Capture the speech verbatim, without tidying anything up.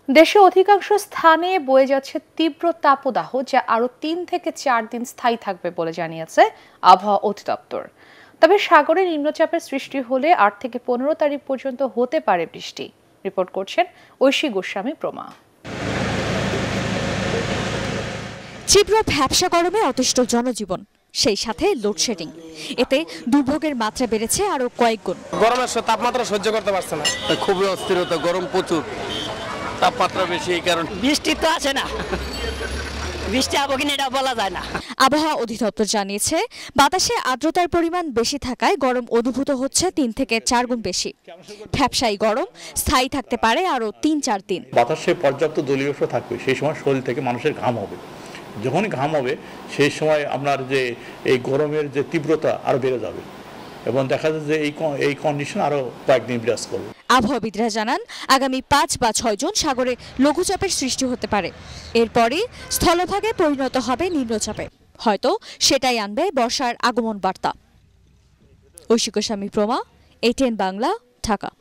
দেশে অধিকাংশ স্থানে বয়ে যাচ্ছে তীব্র তাপদাহ, যা আরো তিন থেকে চার দিন স্থায়ী থাকবে বলে জানিয়েছে আবহাওয়া অধিদপ্তর। তবে সাগরে নিম্নচাপের সৃষ্টি হলে আট থেকে পনেরো তারিখ পর্যন্ত হতে পারে বৃষ্টি। রিপোর্ট করছেন ঐশী গোস্বামী প্রমা। তীব্র ভ্যাপসা গরমে অতিষ্ঠ জনজীবন, সেই সাথে লোডশেডিং। এতে দুর্ভোগের মাত্রা বেড়েছে আরো কয়েক গুণ। গরমের তাপমাত্রা সহ্য করতে পারছে না, খুবই অস্থিরতা, গরম প্রচুর, তাপমাত্রা বেশি, এই কারণে বৃষ্টি তো আসে না, বৃষ্টি হবে কিনা এটা বলা যায় না। আবহাওয়া অধিদপ্তর জানিয়েছে, বাতাসে আর্দ্রতার পরিমাণ বেশি থাকায় গরম অনুভূত হচ্ছে তিন থেকে চার গুণ বেশি। ভ্যাপসাই গরম স্থায়ী থাকতে পারে আরো তিন চার দিন। বাতাসে পর্যাপ্ত জলীয় অংশ থাকবে, সেই সময় শরীর থেকে মানুষের ঘাম হবে। যখনই ঘাম হবে সেই সময় আপনার যে এই গরমের যে তীব্রতা আরো বেড়ে যাবে এবং দেখা যায় যে এই এই কন্ডিশন আরো কয়েকদিন বিরাজ করবে। আবহাওয়াবিদরা জানান, আগামী পাঁচ বা ছয় জুন সাগরে লঘুচাপের সৃষ্টি হতে পারে। এরপরই স্থলভাগে পরিণত হবে নিম্নচাপে, হয়তো সেটাই আনবে বর্ষার আগমন বার্তা। ঐশী গোস্বামী প্রমা, এটিএন বাংলা, ঢাকা।